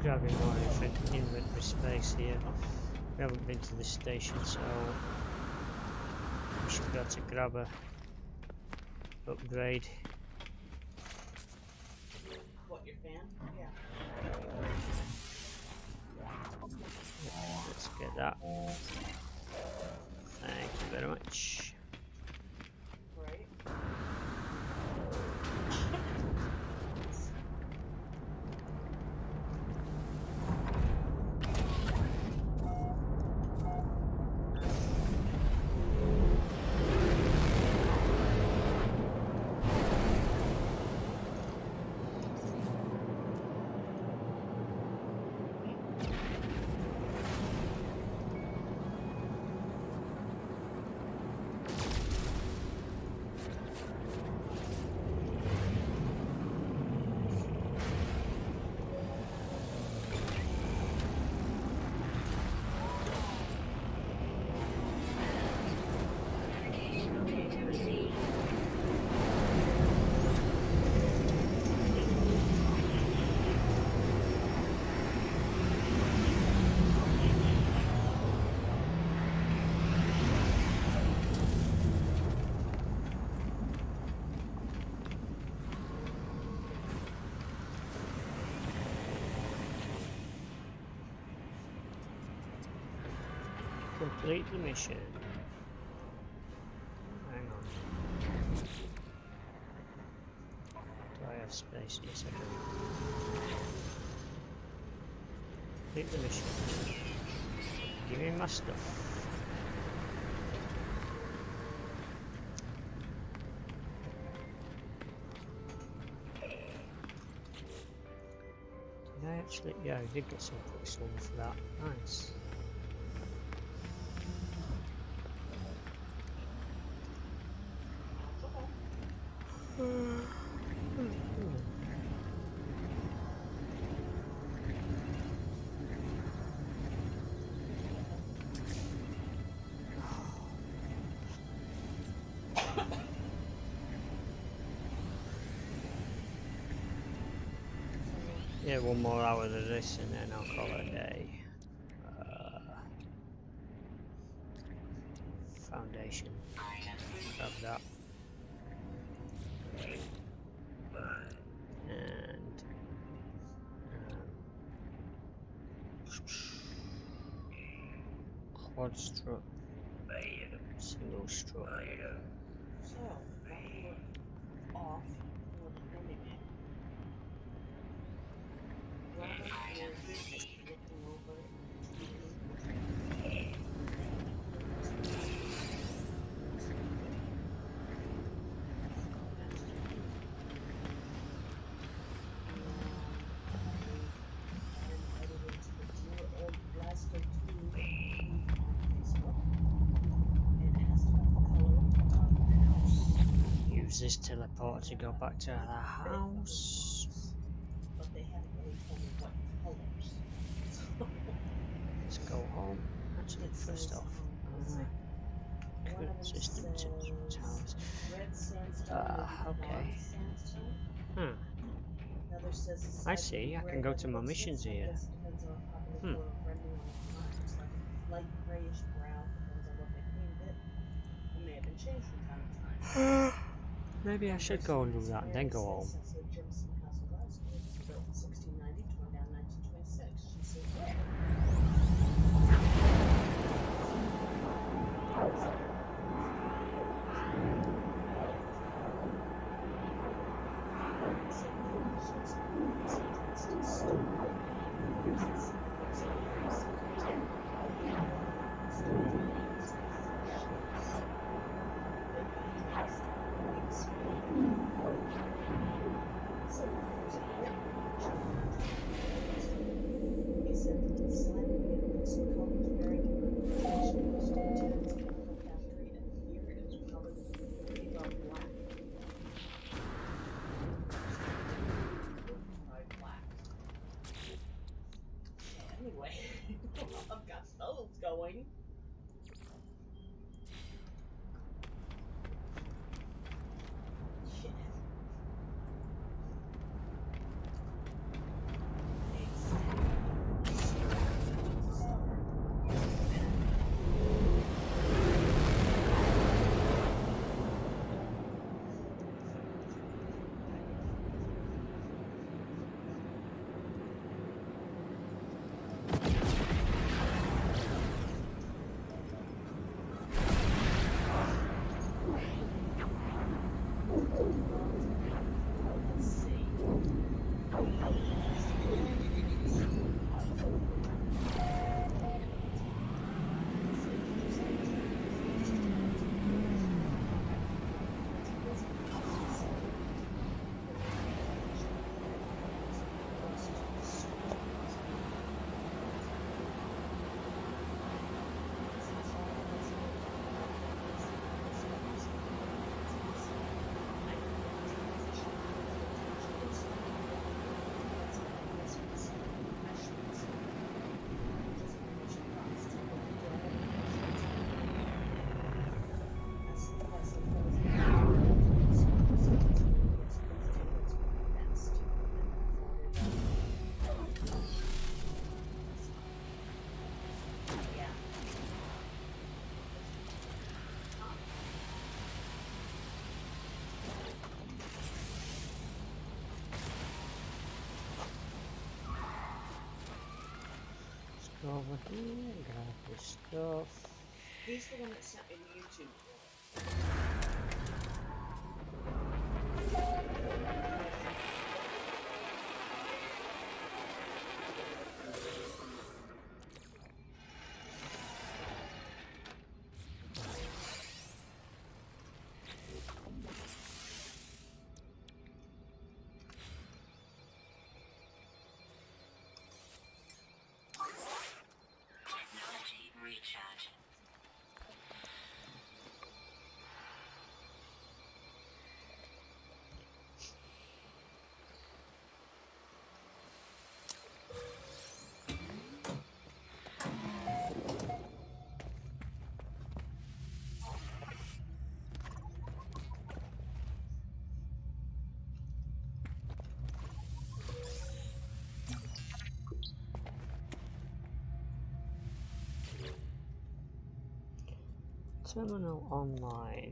grabbing more inventory space here. We haven't been to this station, so we should be able to grab a upgrade. What, your fan? Yeah. Let's get that. Thank you very much. Right. Complete the mission. Hang on. Do I have space? Yes, I do. Complete the mission. Give me my stuff. Did I actually? Yeah, I did get some quicksilver for that. Nice. Yeah, one more hour of this and then I'll call it a day. Foundation. Grab that. And quad strut. Single strut. So, while we were off, we were filming it. Robert is looking over TV. Use this teleporter to go back to the house. But they haven't really told me what colors. Let's go home. Actually, first off, current system towers. Red sandstone, okay. sandstone. Another says I see. I can go to my missions here. Depends on how popular color of rendering on the front. It's like light grayish brown, depends on what they painted it. It may have been changed from time to time. Maybe I should go and do that and then go home. Since the Jimson House of Glasgow was built in 1690, torn down in 1926. She says, where? So over here, grab this stuff. He's the one that sent me the YouTube Technology recharge. Terminal online.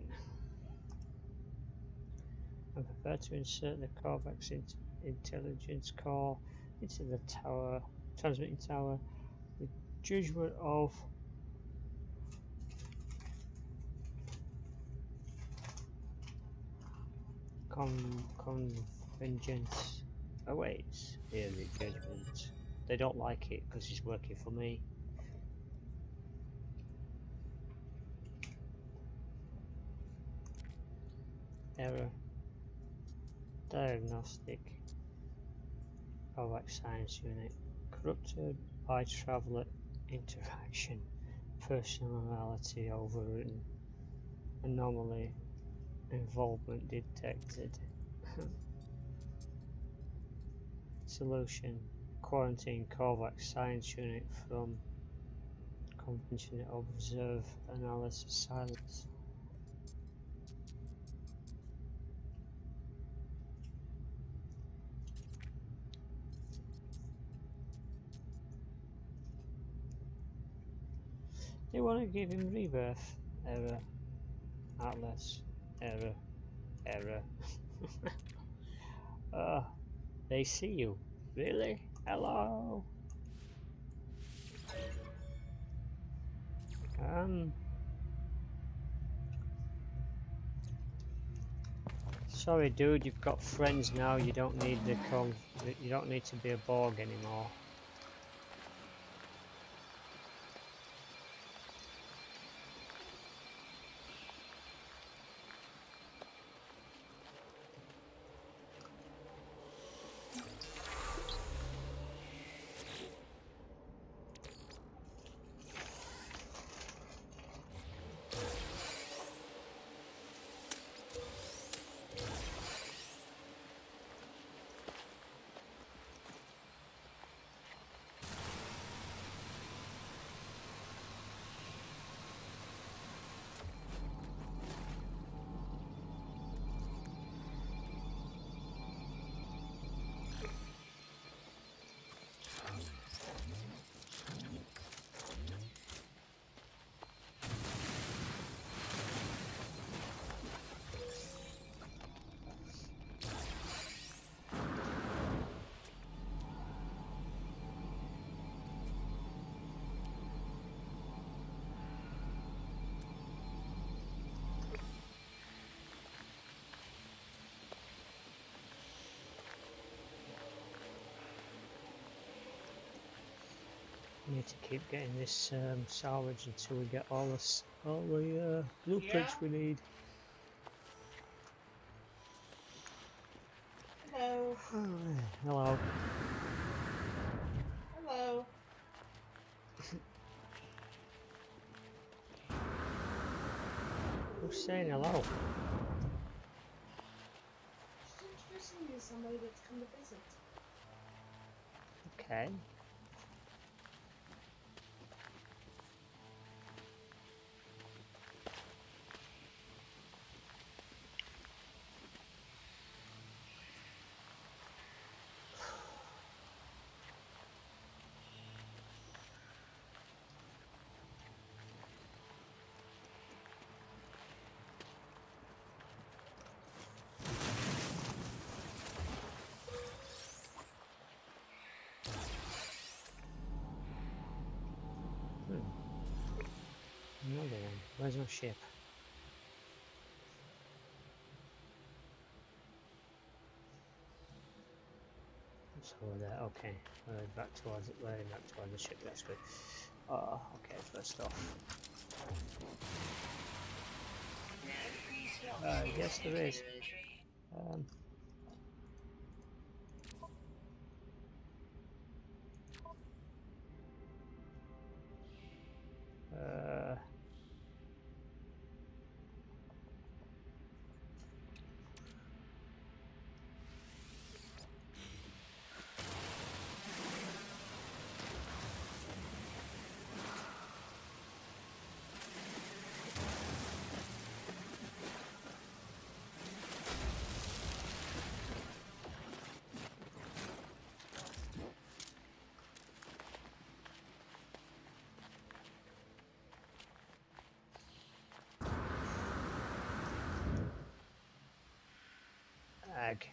I prefer to insert the Corvax intelligence core into the tower, transmitting tower, with judgment of convergence awaits. Here the judgment. They don't like it because he's working for me. Error. Diagnostic. Corvax science unit. Corrupted by traveler interaction. Personality overwritten. Anomaly. Involvement detected. Solution. Quarantine Corvax science unit from convention observe analysis silence. They want to give him rebirth. Error. Atlas. Error. Error. They see you. Really? Hello? Sorry dude, you've got friends now, you don't need you don't need to be a Borg anymore. We need to keep getting this salvage until we get all the blueprints we need. Hello. Hello. Hello. Who's saying hello? She's introducing me to somebody that's come to visit. Okay. Where's my ship? It's over there. Okay, back towards it. We're back towards the ship. That's good. Oh, okay. First off, yes, there is. Um, uh, ag.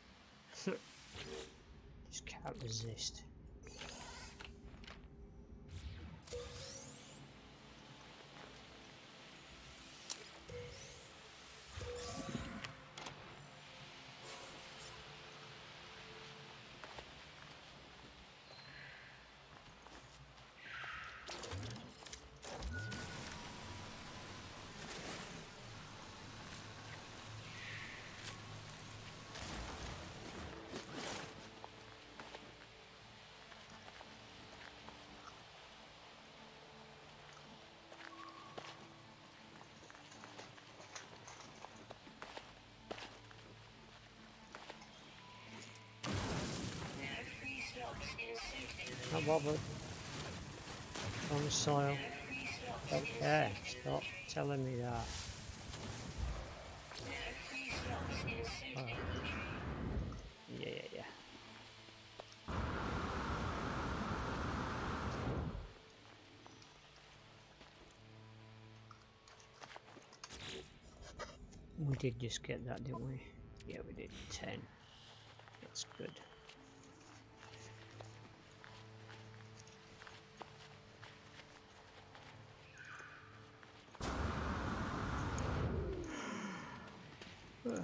Just can't resist. Not bothered. On the soil. Okay, stop telling me that. Oh. Yeah. We did just get that, didn't we? Yeah, we did. 10. That's good. Ugh.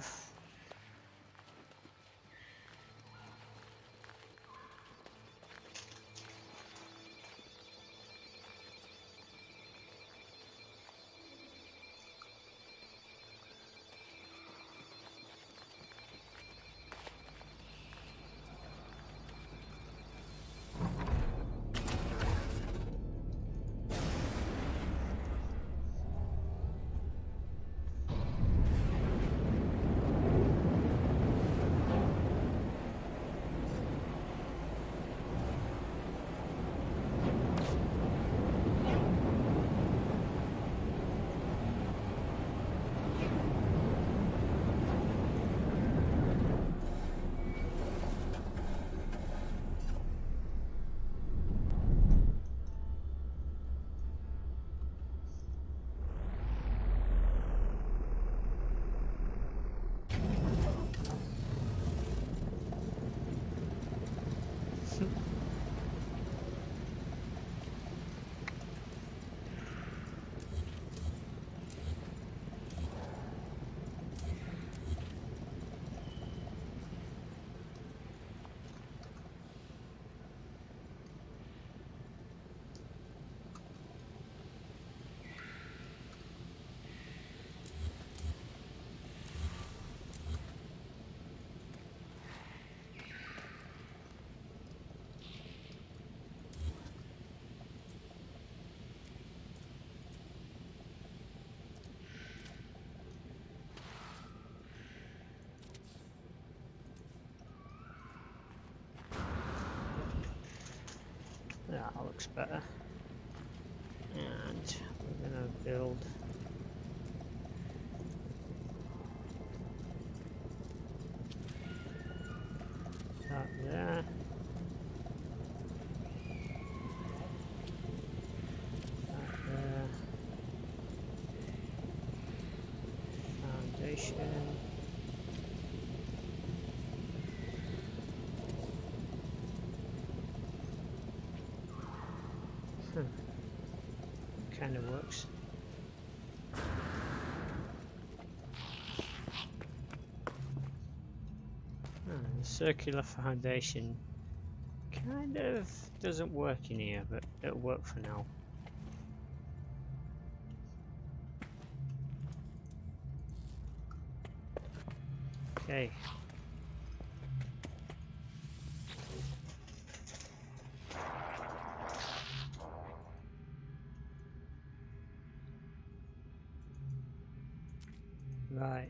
That looks better. And we're going to build that there. That there. Foundation. Kind of works. The circular foundation kind of doesn't work in here, but it'll work for now. Okay. Right.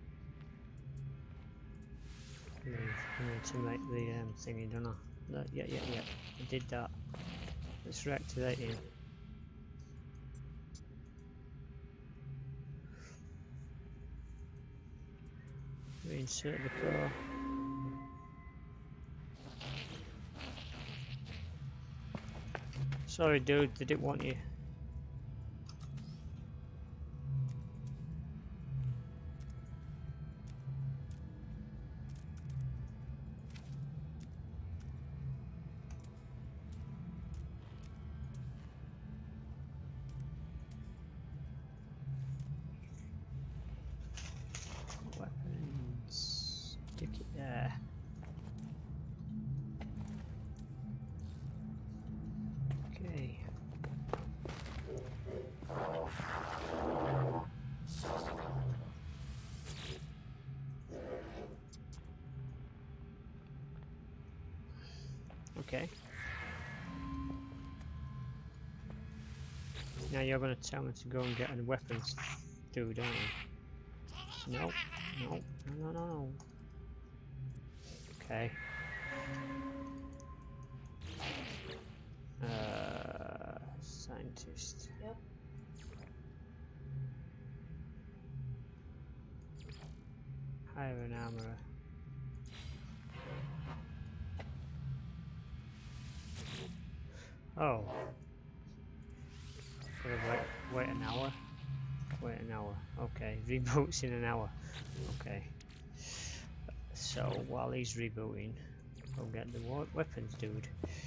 I need to make the thingy, don't I? No, yeah. I did that. Let's reactivate him. Reinsert the core. Sorry, dude. They didn't want you. Weapons. Stick it there. Okay. Okay. Now you're going to tell me to go and get a weapons dude, aren't you? No. Okay. Scientist. Yep. Hire an armorer. Oh. Wait an hour? Wait an hour. Okay. Reboots in an hour. Okay. So while he's rebooting, we'll get the weapons dude.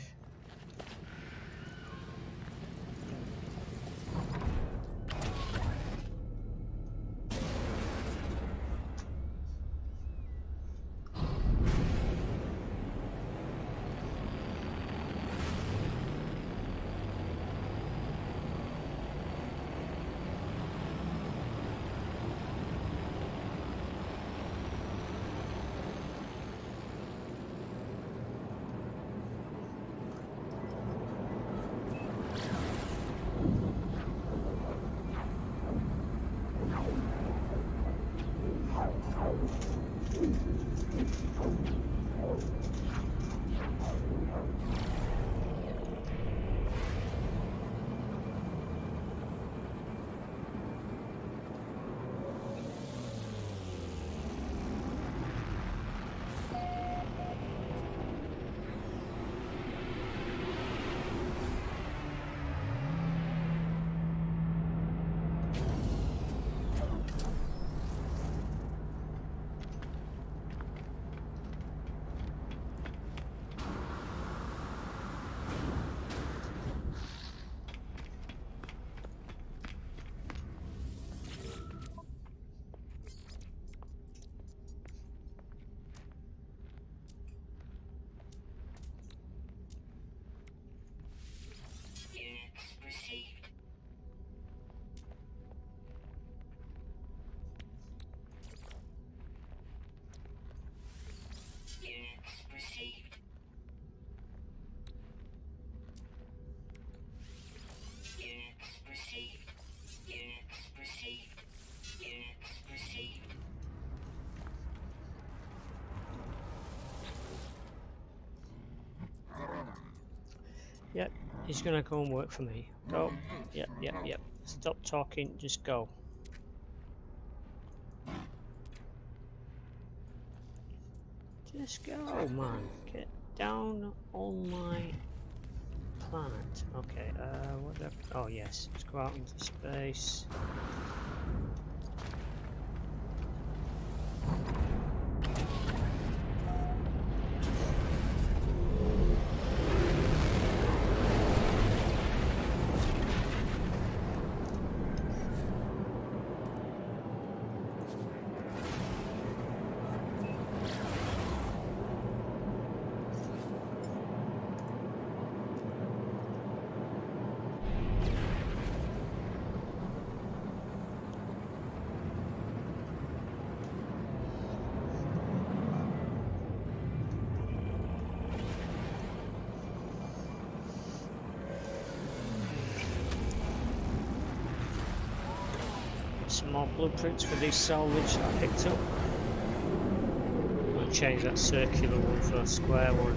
Yep, he's gonna go and work for me. Go. Yep. Stop talking, just go. Just go, man. Get down on my planet. Okay, what the... Oh, yes. Let's go out into space. some more blueprints for this salvage that I picked up. I'll change that circular one for a square one.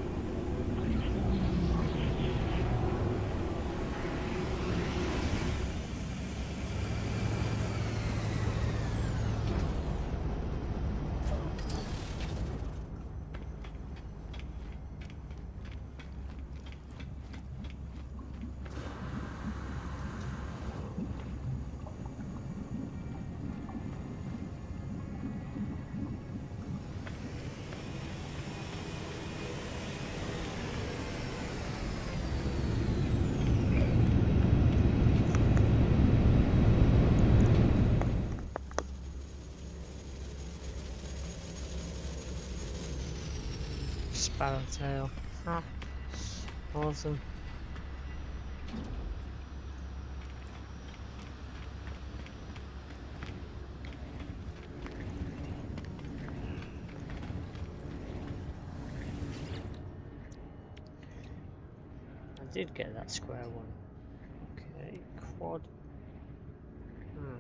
Sparrowtail. Ah, awesome. I did get that square one. Okay, quad. Hmm.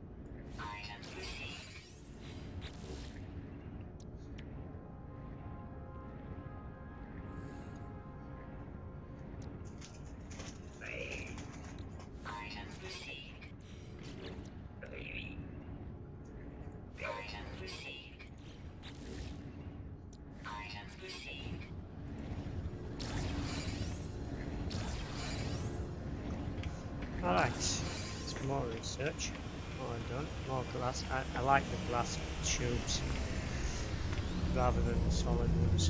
Alright, it's more research. More done. More glass. I like the glass tubes rather than the solid ones.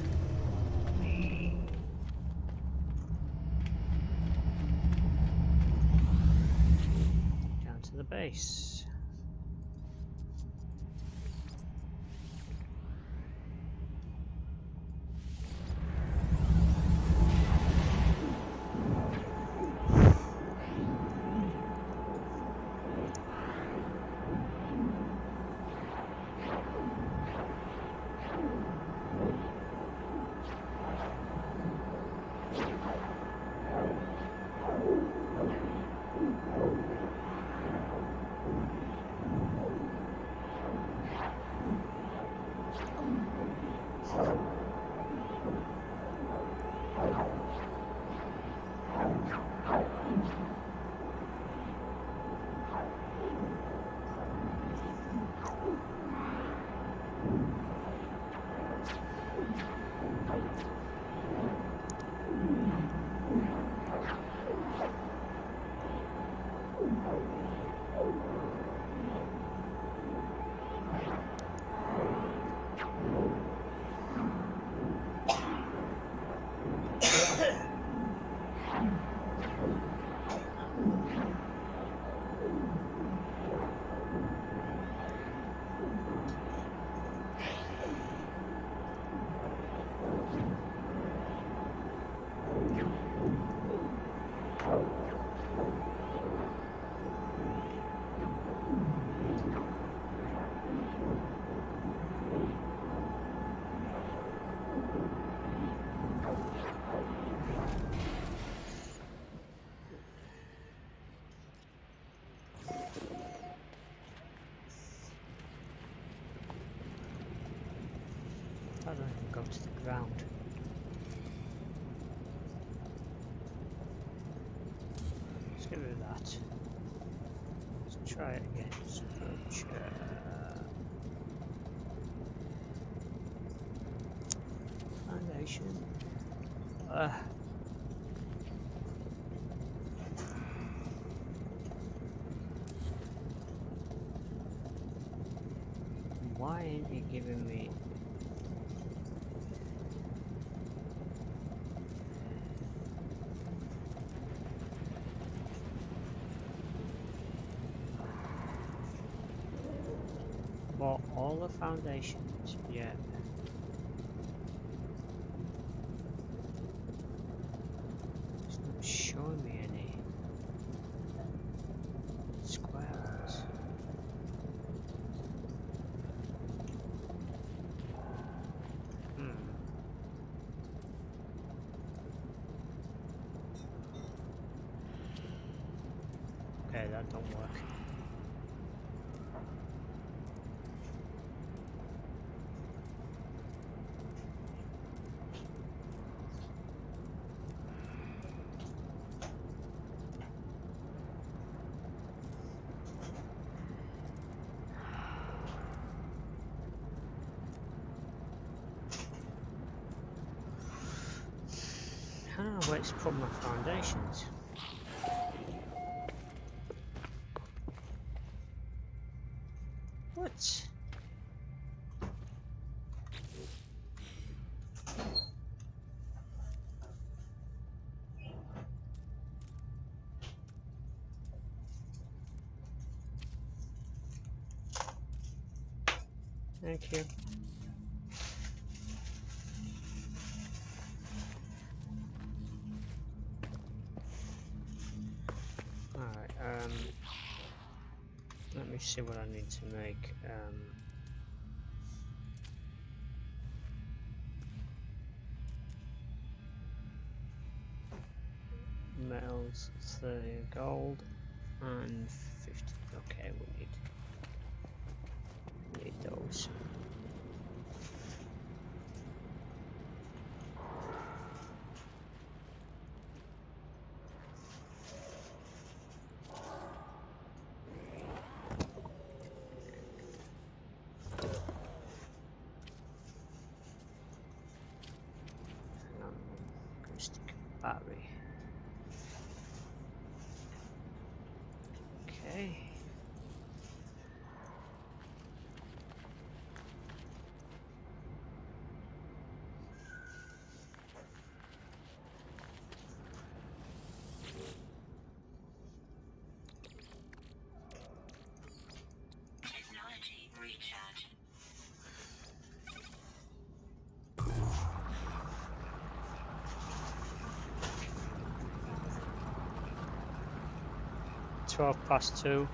Down to the base. I don't even go to the ground. Let's get rid of that. Let's try it again. Structure. Foundation. Why ain't he giving me? Bought all the foundations, yeah. It's not showing me any squares. Okay, that don't work. let's put my foundations. What? Thank you. Alright, let me see what I need to make. Metals, 30 gold, and 50. Okay, we need those. Stick a battery. Okay. Technology recharge. 2:12.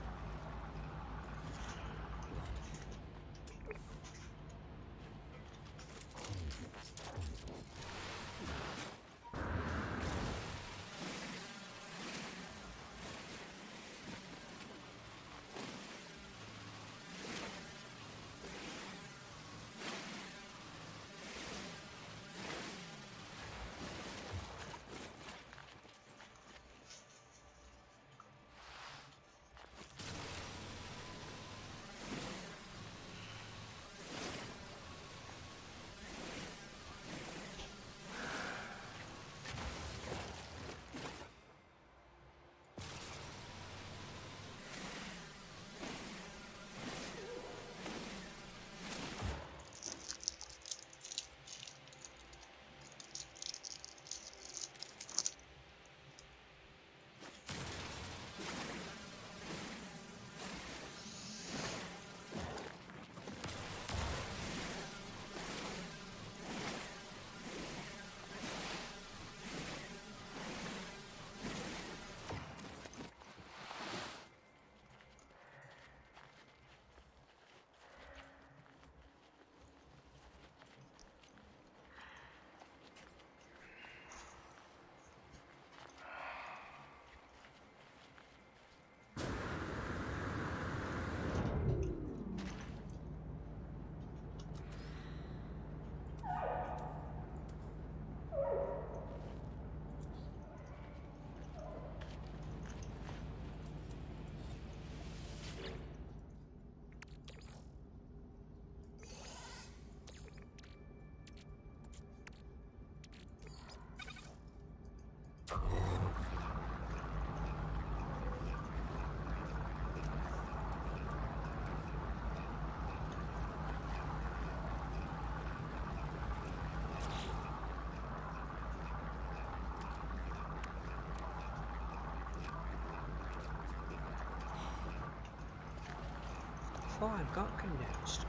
Oh, I got condensed.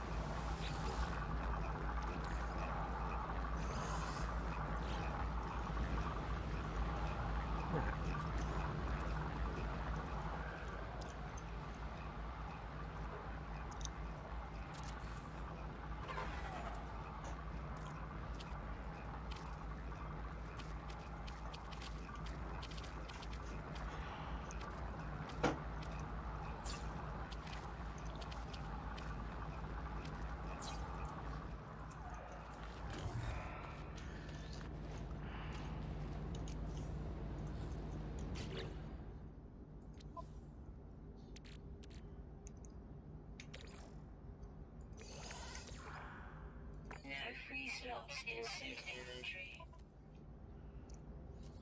No free slots in suit inventory.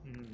Hmm.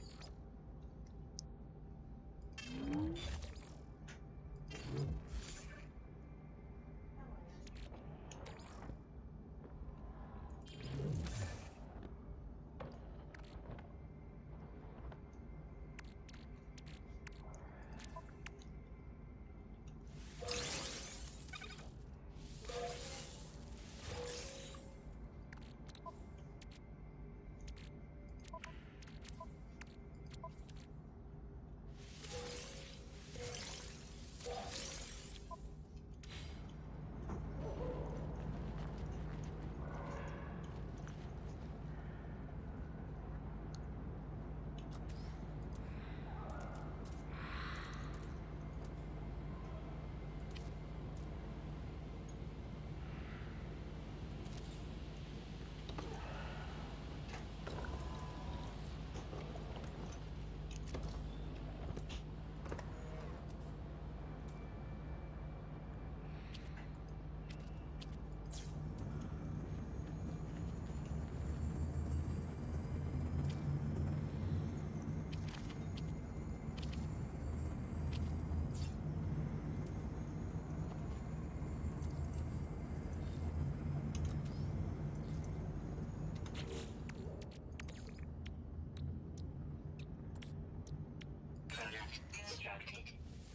Product constructed.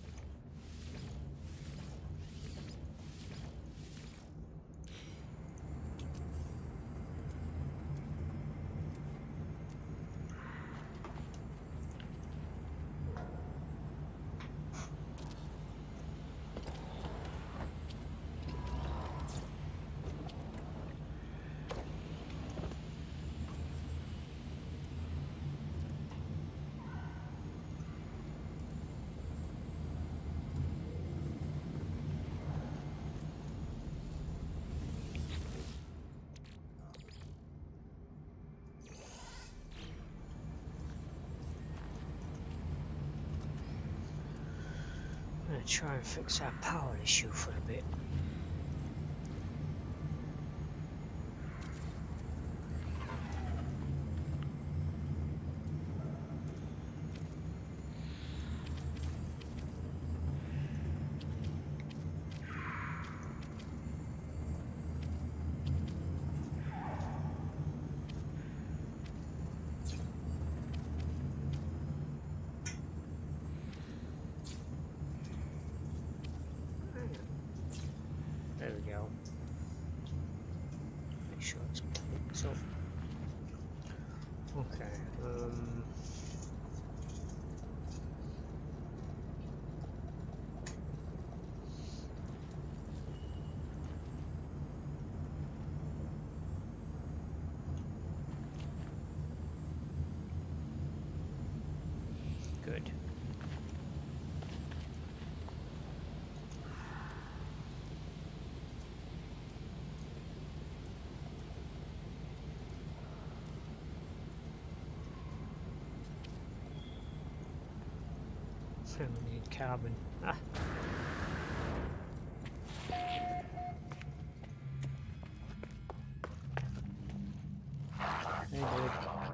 I'm gonna try and fix our power issue for a bit. There we go. Make sure it's picked up. Okay. Good. We need carbon. Ah. Hey, dude.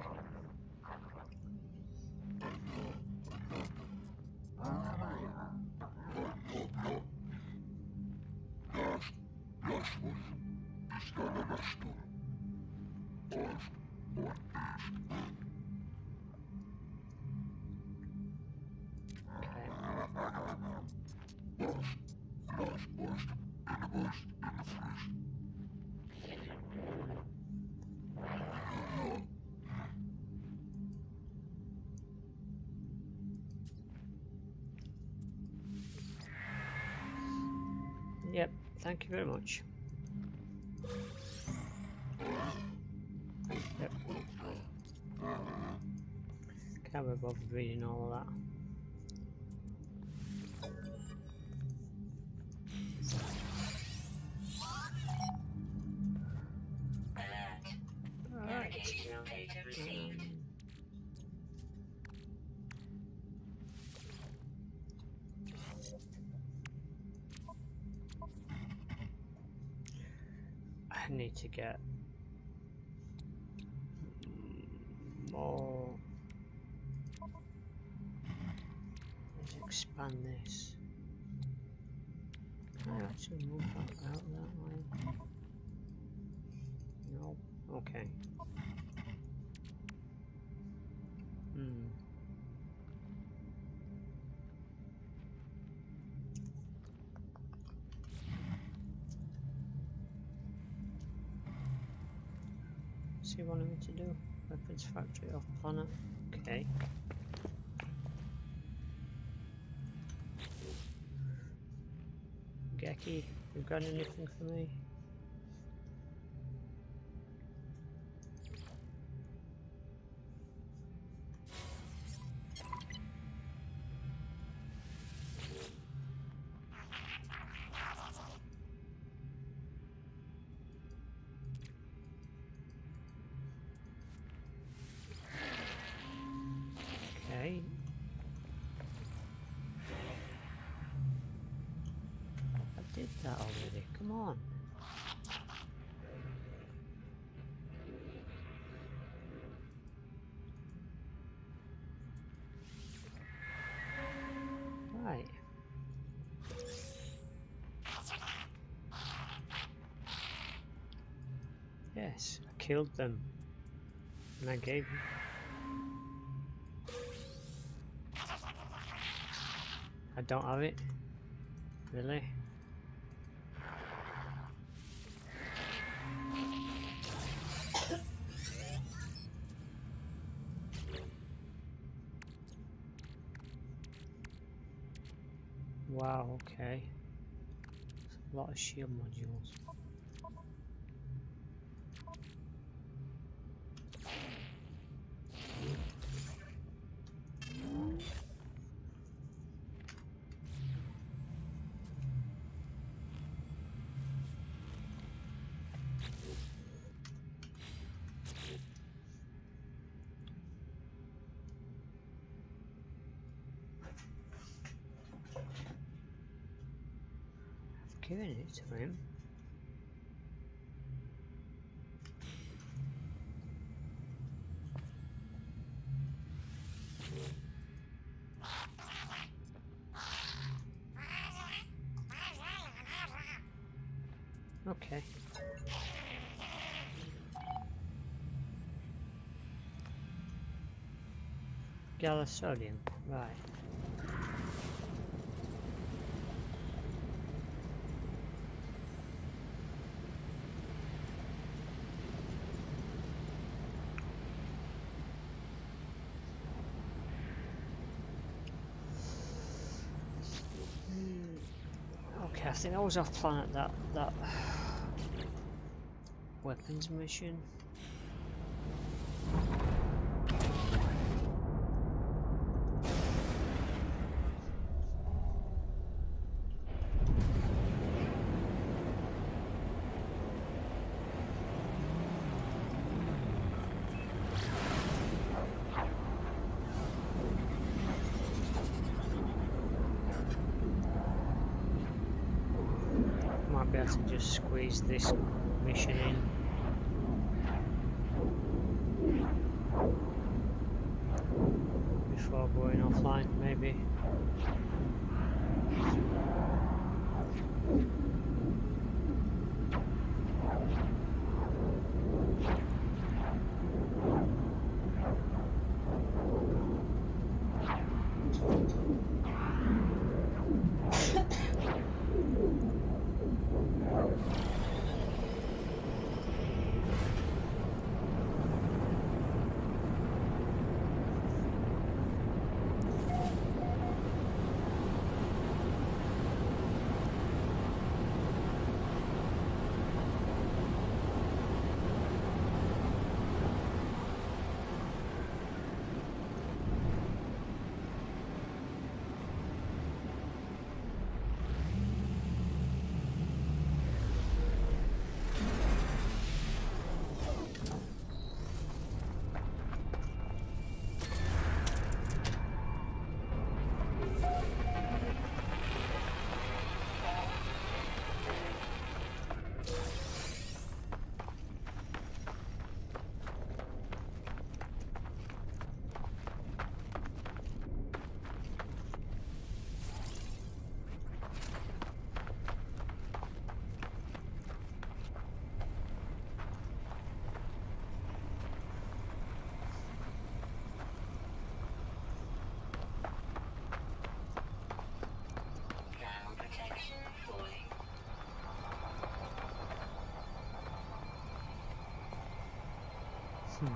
Yep, thank you very much. Yep. Can't be bothered reading all of that. Alert. Navigational data received. I need to get more expand this. Can I actually move that out that way? No. Okay. What's he wanting me to do? Weapons factory off planet. Okay. Geki, you got anything for me? Okay. I did that already. Come on. Right. Yes, I killed them. And I gave them. I don't have it. Really? Wow, okay. That's a lot of shield modules. I've given it to him. Okay. Galactonium, right. Okay, I think that was off planet, that weapons mission. Might be able to just squeeze this mission in. Before going offline, maybe. Hmm.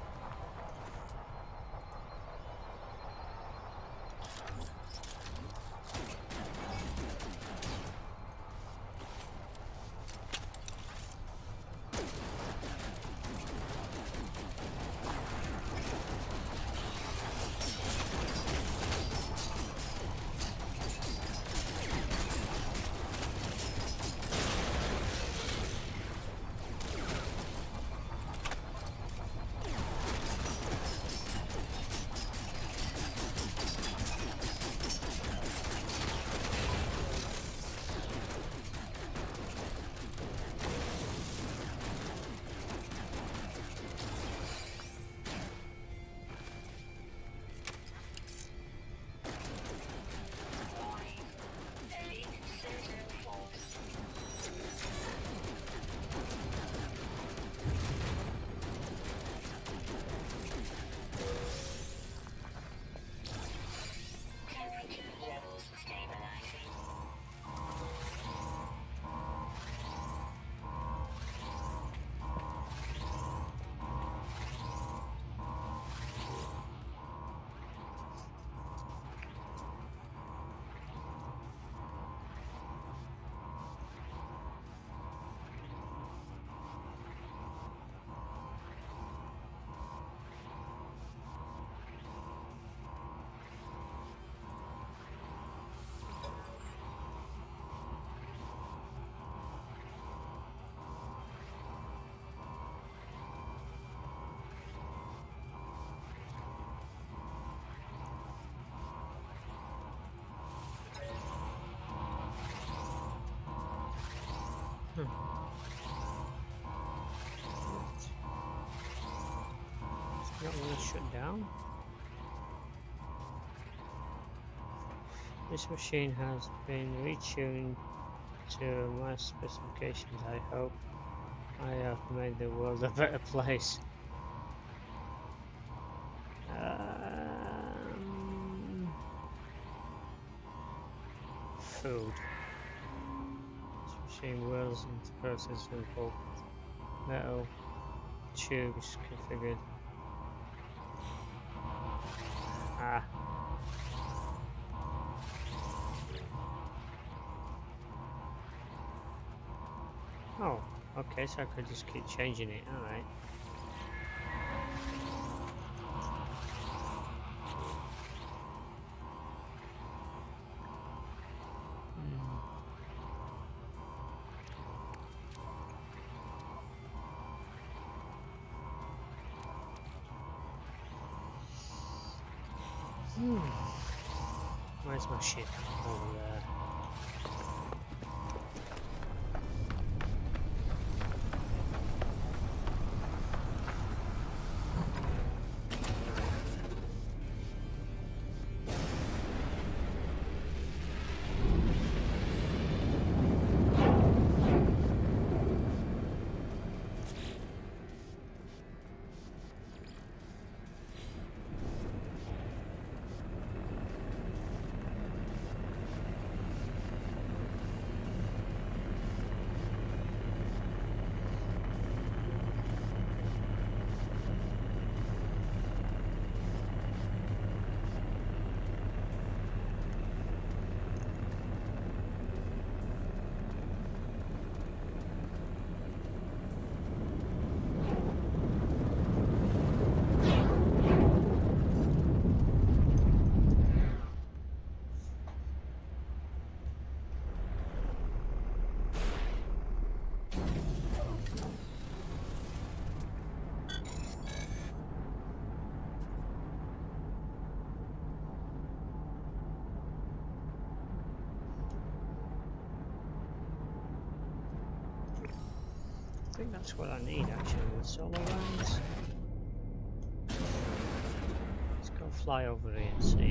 Temperature levels stabilizing. It's not going to shut down. This machine has been retuned to my specifications. I hope I have made the world a better place. Food. This machine whirls into process and bulk metal tubes configured. Ah. Oh, okay, so I could just keep changing it, alright. Where's my ship? Over there. I think that's what I need actually, the solar lines. Let's go fly over here and see.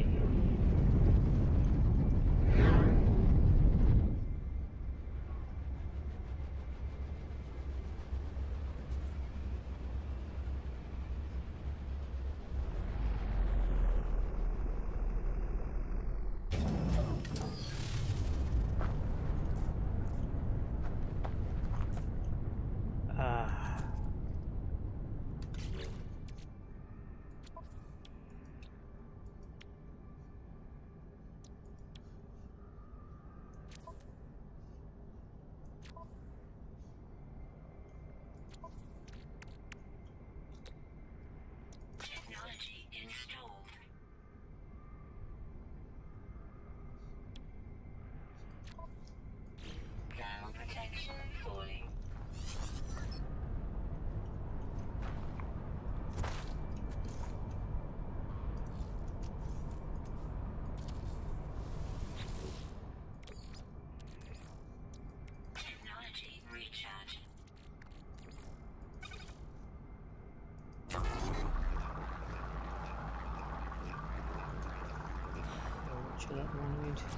that one need?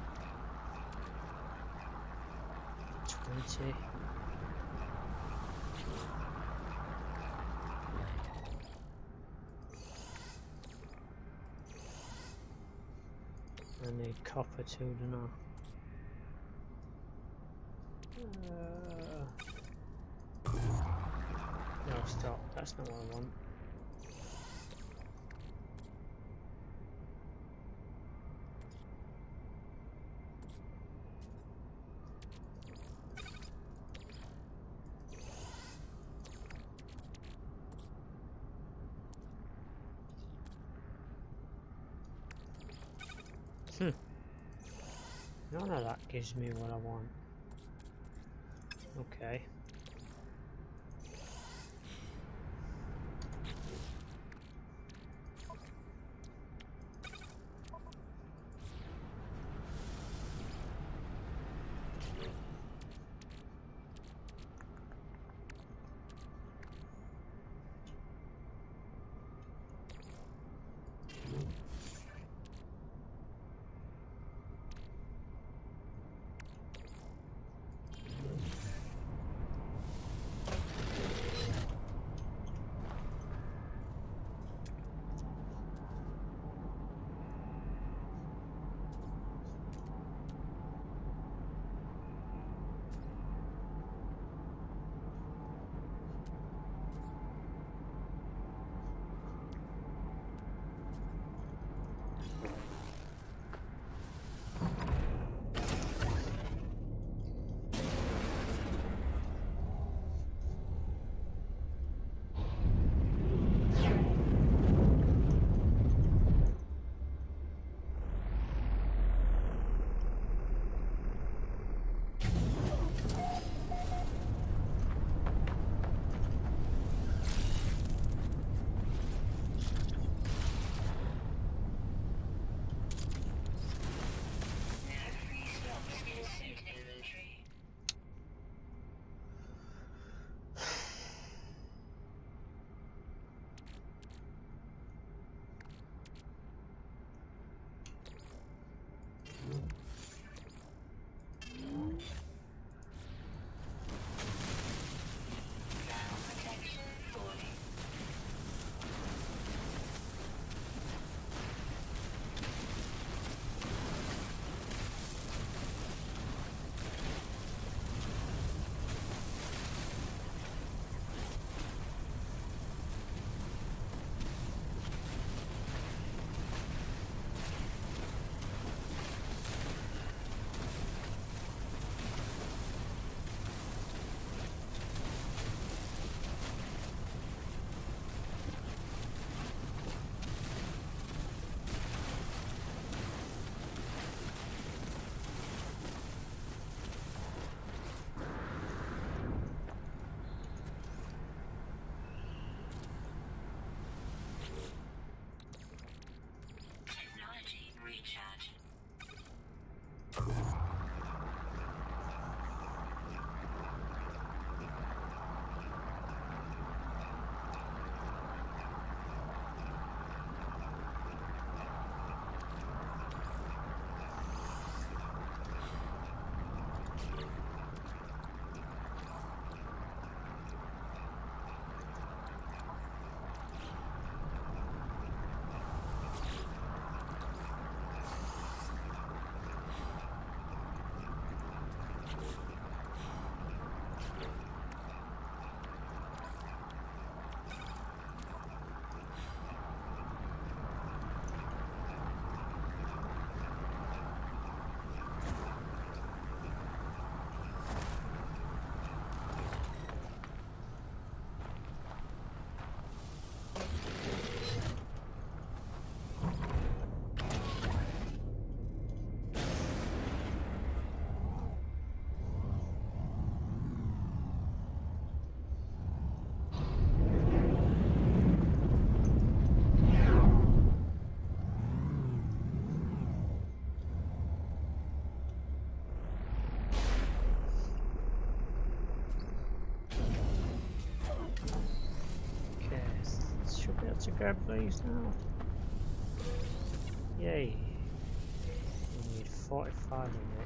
20. I need copper too, don't I? No, stop. That's not what I want. None of that gives me what I want. Okay. To grab these now. Yay. 45 in it.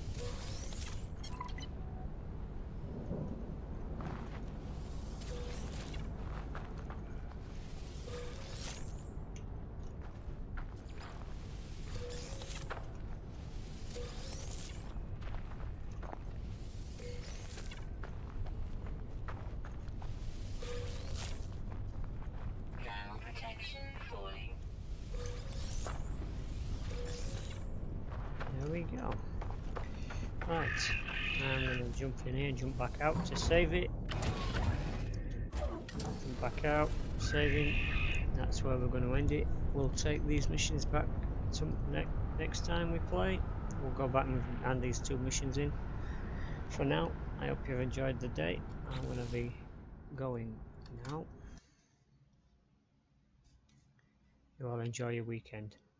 Thermal protection falling. There we go. Right, I'm going to jump in here, jump back out to save it. Jump back out, saving. That's where we're going to end it. We'll take these missions back to next time we play. We'll go back and hand these 2 missions in. For now, I hope you've enjoyed the day. I'm going to be going now. You all enjoy your weekend.